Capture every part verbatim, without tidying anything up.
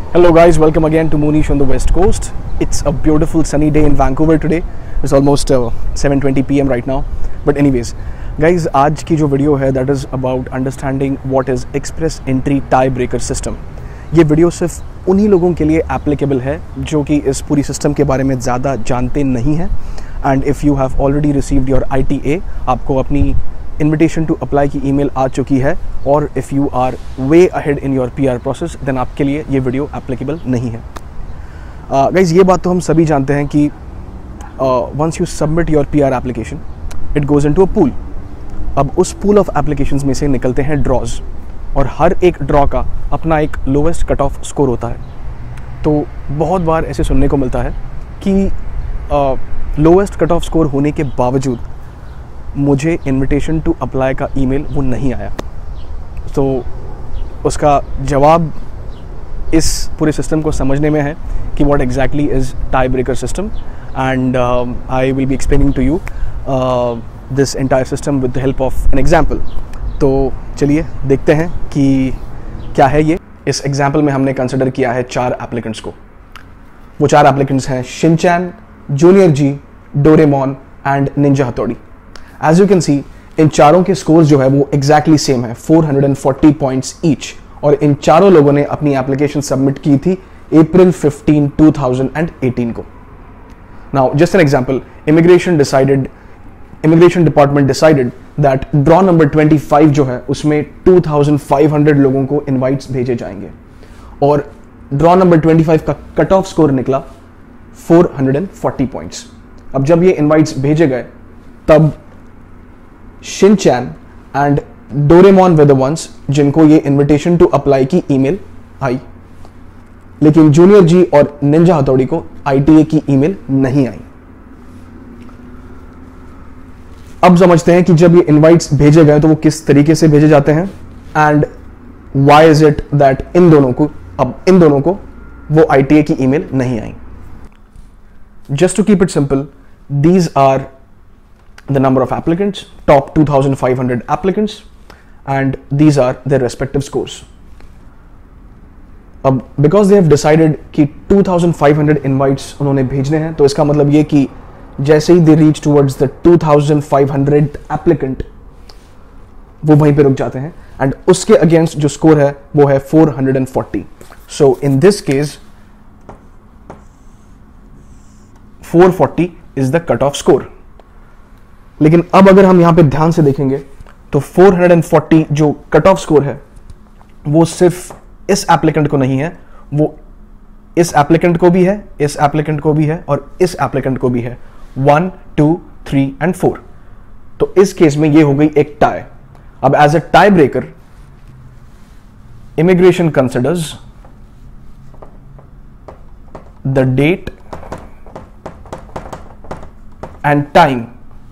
Hello guys, welcome again to Moonish on the West Coast. It's a beautiful sunny day in Vancouver today. It's almost uh, seven twenty p m right now. But anyways, guys, आज की जो video है that is about understanding what is Express Entry Tiebreaker System. ये video सिर्फ उन्हीं लोगों के लिए applicable है जो कि इस पूरी सिस्टम के बारे में ज़्यादा जानते नहीं हैं. And if you have already received your I T A, आपको अपनी इन्विटेशन टू अप्लाई की ईमेल आ चुकी है, और if you are way ahead in your P R process then आपके लिए ये वीडियो एप्लीकेबल नहीं है. गाइज uh, ये बात तो हम सभी जानते हैं कि once you submit your P R application it goes into a pool. अब उस पूल ऑफ एप्लीकेशंस में से निकलते हैं ड्रॉज, और हर एक ड्रॉ का अपना एक लोवेस्ट कट ऑफ स्कोर होता है. तो बहुत बार ऐसे सुनने को मिलता है कि लोवेस्ट कट ऑफ स्कोर होने के बावजूद मुझे इनविटेशन टू अप्लाई का ईमेल वो नहीं आया. तो उसका जवाब इस पूरे सिस्टम को समझने में है कि what exactly is tie breaker system, and I will be explaining to you this entire system with the help of an example. तो चलिए देखते हैं कि क्या है ये. इस एग्जाम्पल में हमने कंसिडर किया है चार एप्लीकेंट्स को. वो चार एप्लीकेंट्स हैं Shinchan, Junior G, Doraemon and Ninja Hattori. As you can see, इन चारों के स्कोर्स जो है वो एग्जैक्टली सेम है, four hundred forty points each, और इन चारों लोगों ने अपनी एप्लीकेशन सबमिट की थी April fifteen two thousand eighteen को. Now just an example, immigration decided immigration department decided that draw number twenty five जो है उसमें टू थाउजेंड फाइव हंड्रेड लोगों को इनवाइट्स भेजे जाएंगे, और ड्रॉ नंबर ट्वेंटी फाइव का कट ऑफ स्कोर निकला फोर हंड्रेड फोर्टी पॉइंट्स. अब जब ये इनवाइट्स भेजे गए तब Shinchan and Doraemon were the ones जिनको ये इनविटेशन टू अप्लाई की ईमेल आई, लेकिन जूनियर जी और निंजा हथौड़ी को आई टी ए की ईमेल नहीं आई. अब समझते हैं कि जब ये इनवाइट्स भेजे गए तो वो किस तरीके से भेजे जाते हैं, and why is it that इन दोनों को अब इन दोनों को वो आई टी ए की ईमेल नहीं आई. Just to keep it simple, these are the number of applicants, top two thousand five hundred applicants, and these are their respective scores. अब because they have decided कि two thousand five hundred invites उन्होंने भेजने हैं, तो इसका मतलब ये कि जैसे ही they reach towards the two thousand five hundred applicant वो वहीं पे रुक जाते हैं, and उसके against जो score है वो है four hundred forty. So in this case four forty is the cutoff score. लेकिन अब अगर हम यहां पे ध्यान से देखेंगे तो फोर हंड्रेड फोर्टी जो कट ऑफ स्कोर है वो सिर्फ इस एप्लीकेंट को नहीं है, वो इस एप्लीकेंट को भी है, इस एप्लीकेंट को भी है, और इस एप्लीकेंट को भी है. One, two, three and four. तो इस केस में ये हो गई एक टाई. अब as a tie breaker immigration considers the date and time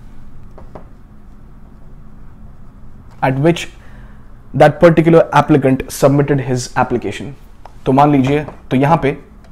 at which that particular applicant submitted his application. तो मान लीजिए, तो यहां पे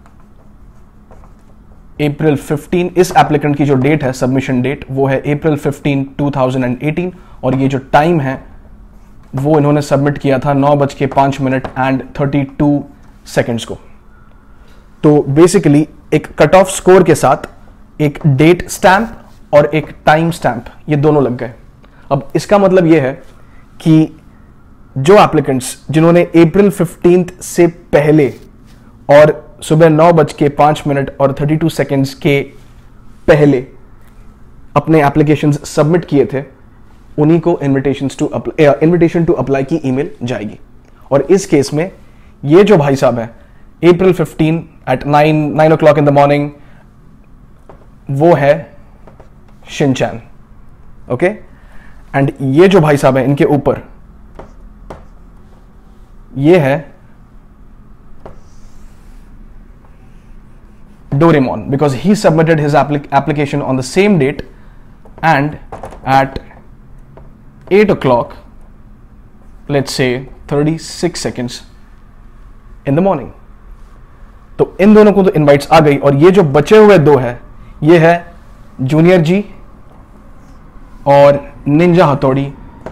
अप्रैल फिफ्टीन इस एप्लीकेंट की जो डेट है, सबमिशन डेट, वो है April fifteen two thousand eighteen, और ये जो टाइम है वो इन्होंने सबमिट किया था नौ बज के पांच minute and thirty two seconds को. तो बेसिकली एक कट ऑफ स्कोर के साथ एक डेट स्टैंप और एक टाइम स्टैंप ये दोनों लग गए. अब इसका मतलब ये है कि जो एप्लीकेंट्स जिन्होंने अप्रैल फिफ्टीन से पहले और सुबह नौ बज के पांच मिनट और थर्टी टू सेकेंड्स के पहले अपने एप्लीकेशंस सबमिट किए थे, उन्हीं को invitations to invitation to apply की ईमेल जाएगी. और इस केस में ये जो भाई साहब है April fifteen at nine nine o'clock in the morning, वो है शिनचैन. ओके, एंड ये जो भाई साहब है इनके ऊपर, ये है Doraemon, because he submitted his application on the same date and at eight o'clock, let's say thirty six seconds in the morning. तो इन दोनों को तो इनवाइट्स आ गई, और ये जो बचे हुए दो है ये है जूनियर जी और निंजा हथौड़ी,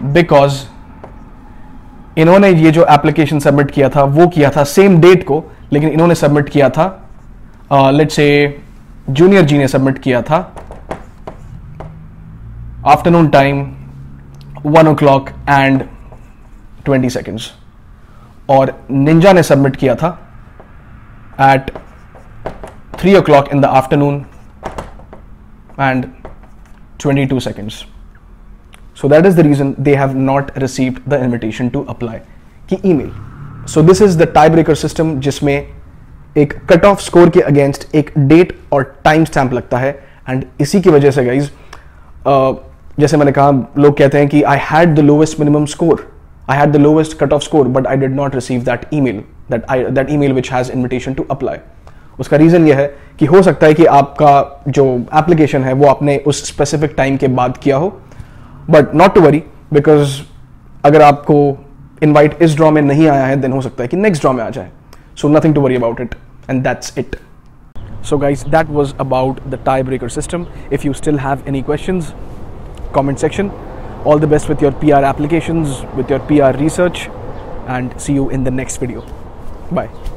बिकॉज इन्होंने ये जो एप्लीकेशन सबमिट किया था वो किया था सेम डेट को, लेकिन इन्होंने सबमिट किया था, लेट्स से जूनियर जी ने सबमिट किया था afternoon time one o'clock and twenty seconds, और निंजा ने सबमिट किया था at three o'clock in the afternoon and twenty two seconds. So that is the reason they have not received the invitation to apply की email. So this is the tiebreaker system जिसमें एक cut off score के against एक date और time stamp लगता है, and इसी की वजह से गाइज uh, जैसे मैंने कहा, लोग कहते हैं कि I had the lowest minimum score, I had the lowest cut off score, but I did not receive that email, that I that email which has invitation to apply. उसका reason यह है कि हो सकता है कि आपका जो एप्लीकेशन है वो आपने उस स्पेसिफिक टाइम के बाद किया हो, but not to worry, because अगर आपको इनवाइट इस ड्रॉ में नहीं आया है देन हो सकता है कि नेक्स्ट ड्रॉ में आ जाए. So nothing to worry about it, and that's it. So guys, that was about the tiebreaker system. If you still have any questions, comment section. All the best with your P R applications, with your P R research, and see you in the next video. Bye.